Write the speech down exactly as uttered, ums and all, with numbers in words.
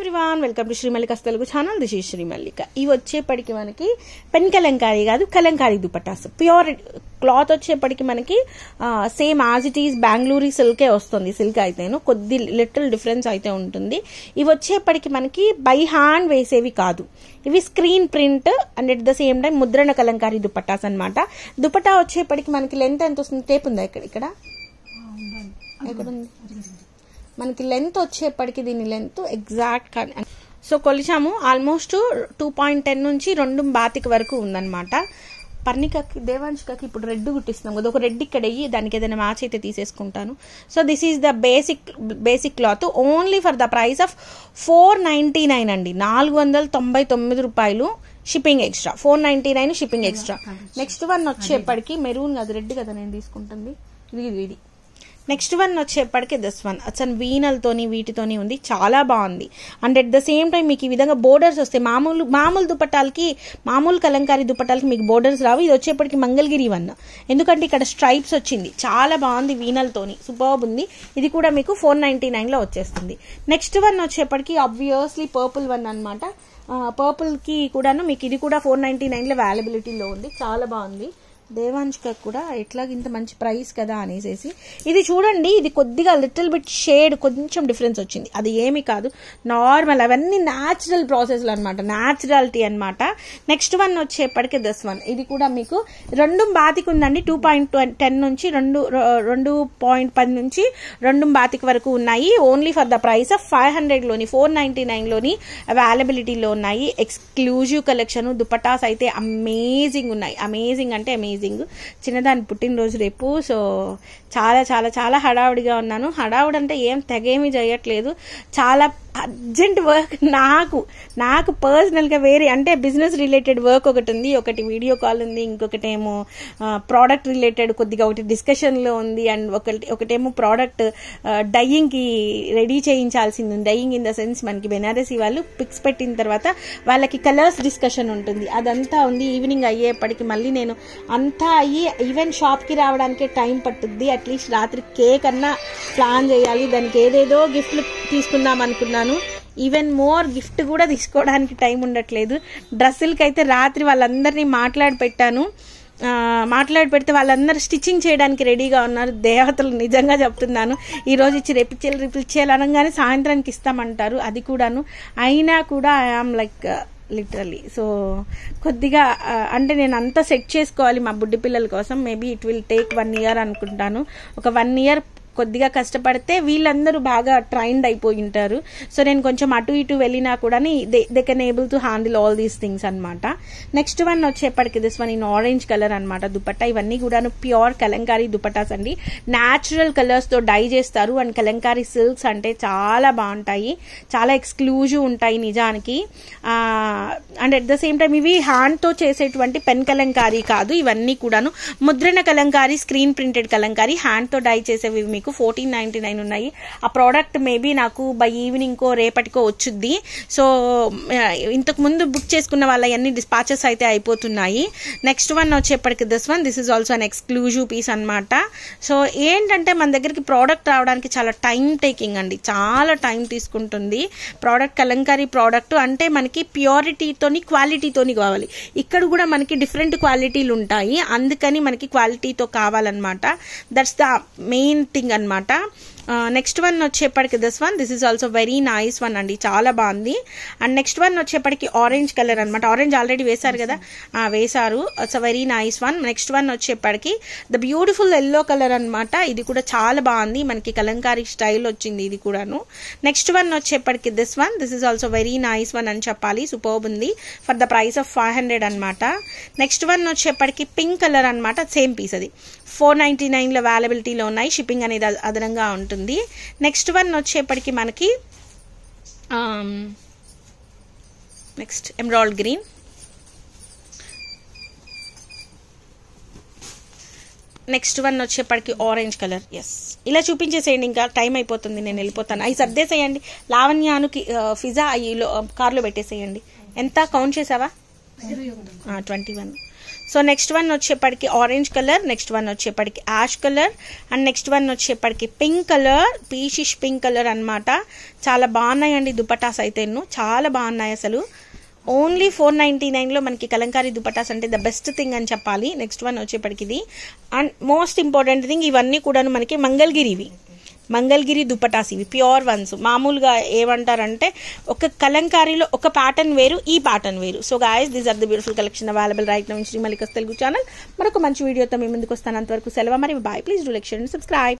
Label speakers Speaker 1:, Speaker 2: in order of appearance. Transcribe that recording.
Speaker 1: Everyone, welcome to Srimallika's Telugu channel. This is Srimallika. ఇవి వచ్చేప్పటికి మనకి పెన్ కలంకారీ కాదు, కలంకారీ దుపట్టాస్. ప్యూర్ క్లాత్ వచ్చేప్పటికి మనకి same as it is Bengaluru సిల్కే వస్తుంది. సిల్క్ అయితేను కొద్ది లిటిల్ డిఫరెన్స్ అయితే ఉంటుంది. ఇవి వచ్చేప్పటికి మనకి బై హ్యాండ్ వేసేవి కాదు, ఇవి screen print and at the same time ముద్రణ కలంకారీ దుపట్టాస్ అనమాట. దుపట్టా వచ్చేప్పటికి మనకి లెంత్ ఎంత వస్తుంది? టేప్ ఉందా ఇక్కడ? ఇక్కడ ఎక్కడ ఉంది మనకి లెంత్ వచ్చేప్పటికి? దీని లెంత్ ఎగ్జాక్ట్ సో కొలిచాము. ఆల్మోస్ట్ టూ పాయింట్ టెన్ నుంచి రెండు బాతిక వరకు ఉందన్నమాట. పర్ణికకి దేవాంశికకి ఇప్పుడు రెడ్ కుట్టిస్తున్నాం కదా, ఒక రెడ్ ఇక్కడ అయ్యి దానికి ఏదైనా మ్యాచ్ అయితే తీసేసుకుంటాను. So this is the basic basic cloth only for the price of four ninety nine అండి. నాలుగు వందల తొంభై తొమ్మిది రూపాయలు shipping extra. Four ninety nine shipping extra. Next one వచ్చేప్పటికి మెరూన్ కదా, రెడ్ కదా నేను తీసుకుంటుంది, ఇది ఇది ఇది నెక్స్ట్ వన్ వచ్చేప్పటికి దిస్ వన్ అసలు వీనలతోని వీటితోని ఉంది, చాలా బాగుంది. And at the same time మీకు ఈ విధంగా బోర్డర్స్ వస్తాయి. మామూలు మామూలు దుపట్టాలకి, మామూలు కలంకారీ దుపట్టాలకి మీకు బోర్డర్స్ రావు. ఇది వచ్చేప్పటికి మంగళగిరి వన్, ఎందుకంటే ఇక్కడ స్ట్రైప్స్ వచ్చింది, చాలా బాగుంది. వీనలతోని సూపర్బ్ ఉంది. ఇది కూడా మీకు ఫోర్ నైన్టీ నైన్ లో వచ్చేస్తుంది. నెక్స్ట్ వన్ వచ్చేప్పటికి ఆబ్వియస్లీ పర్పుల్ వన్ అనమాట. పర్పుల్ కి కూడాను మీకు ఇది కూడా ఫోర్ నైన్టీ నైన్ లో అవైలబిలిటీలో ఉంది, చాలా బాగుంది. దేవాంశిక కూడా ఎట్లా ఇంత మంచి ప్రైస్ కదా అనేసి ఇది చూడండి. ఇది కొద్దిగా లిటిల్ బిట్ షేడ్ కొంచెం డిఫరెన్స్ వచ్చింది, అది ఏమి కాదు, నార్మల్. అవన్నీ న్యాచురల్ ప్రాసెస్లు అనమాట, న్యాచురాలిటీ అనమాట. నెక్స్ట్ వన్ వచ్చేప్పటికి దిస్ వన్, ఇది కూడా మీకు రెండు బాతికి ఉందండి. టూ పాయింట్ టెన్ నుంచి రెండు రెండు పాయింట్ పది నుంచి రెండు బాతికి వరకు ఉన్నాయి. Only for the price of five hundred లోని ఫోర్ నైన్టీ నైన్ లోని అవైలబిలిటీలో ఉన్నాయి. Exclusive collection. దుపట్టాస్ అయితే అమేజింగ్ ఉన్నాయి, అమేజింగ్ అంటే అమేజింగ్. చిన్నదాని పుట్టినరోజు రేపు, సో చాలా చాలా చాలా హడావుడిగా ఉన్నాను. హడావుడి అంటే ఏం తెగేమీ చేయట్లేదు, చాలా అర్జెంట్ వర్క్ నాకు నాకు పర్సనల్గా వేరే అంటే బిజినెస్ రిలేటెడ్ వర్క్ ఒకటి ఉంది, ఒకటి వీడియో కాల్ ఉంది, ఇంకొకటి ఏమో ప్రోడక్ట్ రిలేటెడ్ కొద్దిగా ఒకటి డిస్కషన్లో ఉంది, అండ్ ఒకటి ఒకటేమో ప్రోడక్ట్ డయ్యింగ్కి రెడీ చేయించాల్సింది ఉంది. డయ్యింగ్ ఇన్ ద సెన్స్ మనకి బెనారసీ వాళ్ళు పిక్స్ పెట్టిన తర్వాత వాళ్ళకి కలర్స్ డిస్కషన్ ఉంటుంది, అదంతా ఉంది. ఈవినింగ్ అయ్యేప్పటికి మళ్ళీ నేను అంతా అయ్యి ఈవెన్ షాప్కి రావడానికే టైం పట్టుద్ది. అట్లీస్ట్ రాత్రి కేక్ అన్నా ప్లాన్ చేయాలి, దానికి ఏదేదో గిఫ్ట్లు తీసుకుందాం అనుకున్నాను. ఈవెన్ మోర్ గిఫ్ట్ కూడా తీసుకోవడానికి టైం ఉండట్లేదు. డ్రెస్సులకి అయితే రాత్రి వాళ్ళందరినీ మాట్లాడి పెట్టాను, మాట్లాడి పెడితే వాళ్ళందరూ స్టిచ్చింగ్ చేయడానికి రెడీగా ఉన్నారు. దేవతలు నిజంగా చెప్తున్నాను, ఈరోజు ఇచ్చి రేపిచ్చేయాలి రేపిచ్చేయాలి అనగానే సాయంత్రానికి ఇస్తామంటారు. అది కూడాను అయినా కూడా ఐఆమ్ లైక్ లిటరలీ. సో కొద్దిగా అంటే నేను అంతా సెట్ చేసుకోవాలి మా బుడ్డి పిల్లల కోసం. Maybe it will take one year అనుకుంటాను. ఒక వన్ ఇయర్ కొద్దిగా కష్టపడితే వీళ్ళందరూ బాగా ట్రైన్డ్ అయిపోయి ఉంటారు. సో నేను కొంచెం అటు ఇటు వెళ్ళినా కూడా they they can able to handle all these things అనమాట. నెక్స్ట్ వన్ వచ్చేప్పటికి this one in orange colour అనమాట దుపట్టా. ఇవన్నీ కూడా ప్యూర్ కలంకారీ దుపట్టాస్ అండి. న్యాచురల్ కలర్స్ తో డై చేస్తారు. అండ్ కలంకారీ సిల్క్స్ అంటే చాలా బాగుంటాయి, చాలా ఎక్స్క్లూజివ్ ఉంటాయి నిజానికి. And at the same time ఇవి హ్యాండ్ తో చేసేటువంటి పెన్ కలంకారీ కాదు, ఇవన్నీ కూడాను ముద్రణ kalamkari, screen printed kalamkari. Hand తో డై చేసేవి మీకు ఫోర్టీన్ నైన్టీ నైన్ ఉన్నాయి. ఆ ప్రోడక్ట్ మేబీ నాకు బై ఈవినింగ్ కో రేపటికో వచ్చుద్ది. సో ఇంతకు ముందు బుక్ చేసుకున్న వాళ్ళ అన్ని డిస్పాచెస్ అయితే అయిపోతున్నాయి. నెక్స్ట్ వన్ వచ్చేప్పటికి this one, this is also an exclusive piece అనమాట. సో ఏంటంటే మన దగ్గరికి ప్రోడక్ట్ రావడానికి చాలా టైం టేకింగ్ అండి, చాలా టైం తీసుకుంటుంది ప్రోడక్ట్. కలంకారీ ప్రోడక్ట్ అంటే మనకి ప్యూరిటీతోని క్వాలిటీతోని కావాలి. ఇక్కడ కూడా మనకి డిఫరెంట్ క్వాలిటీలు ఉంటాయి, అందుకని మనకి క్వాలిటీతో కావాలన్నమాట. దట్స్ ద మెయిన్ థింగ్ అనమాట. నెక్స్ట్ వన్ వచ్చేప్పటికి this one, this is also very nice one అండి, చాలా బాగుంది. అండ్ నెక్స్ట్ వన్ వచ్చేప్పటికి ఆరెంజ్ కలర్ అనమాట. ఆరెంజ్ ఆల్రెడీ వేశారు కదా, వేశారు. It's a very nice one. Next one వచ్చేప్పటికి ద బ్యూటిఫుల్ ఎల్లో కలర్ అనమాట. ఇది కూడా చాలా బాగుంది, మనకి కలంకారీ స్టైల్ వచ్చింది ఇది కూడాను. నెక్స్ట్ వన్ వచ్చేప్పటికి this one, this is also very nice one అని చెప్పాలి, సూపర్బ్ ఉంది for the price of five hundred అనమాట. నెక్స్ట్ వన్ వచ్చేప్పటికి పింక్ కలర్ అనమాట, సేమ్ పీస్, అది ఫోర్ నైన్టీ నైన్ లో అవైలబిలిటీలో ఉన్నాయి. షిప్పింగ్ అనేది అదనంగా ఉంటుంది. నెక్స్ట్ వన్ వచ్చేప్పటికి మనకి next emerald green. Next one వచ్చేప్పటికి ఆరెంజ్ కలర్. ఎస్, ఇలా చూపించేసేయండి, ఇంకా టైం అయిపోతుంది, నేను వెళ్ళిపోతాను. అవి సర్దేసేయండి. లావణ్యాను ఫిజా అయ్యి కార్లో పెట్టేసేయండి. ఎంత కౌంట్ చేసావా? Twenty one. So next one వచ్చేప్పటికి ఆరెంజ్ కలర్, నెక్స్ట్ వన్ వచ్చేప్పటికి ash colour, and next one వచ్చేప్పటికి pink colour, peachish pink colour అనమాట. చాలా బాగున్నాయండి దుపటాస్ అయితే, చాలా బాగున్నాయి అసలు. ఓన్లీ ఫోర్ నైంటీ నైన్లో మనకి కలంకారీ దుపటాస్ అంటే ద బెస్ట్ థింగ్ అని చెప్పాలి. నెక్స్ట్ వన్ వచ్చేప్పటికి ఇది, అండ్ మోస్ట్ ఇంపార్టెంట్ థింగ్ ఇవన్నీ కూడా మనకి మంగళగిరివి, మంగళగిరి దుపటాస్ ఇవి ప్యూర్ వన్స్. మామూలుగా ఏమంటారంటే ఒక కలంకారీలో ఒక ప్యాటర్న్ వేరు, ఈ ప్యాటర్న్ వేరు. So guys these are the beautiful collection available right now in Shri Mallika's Telugu channel. మరొక మంచి వీడియోతో మీ ముందుకు వస్తాను. అంతవరకు సెలవు, మరి bye. Please do like, share and subscribe.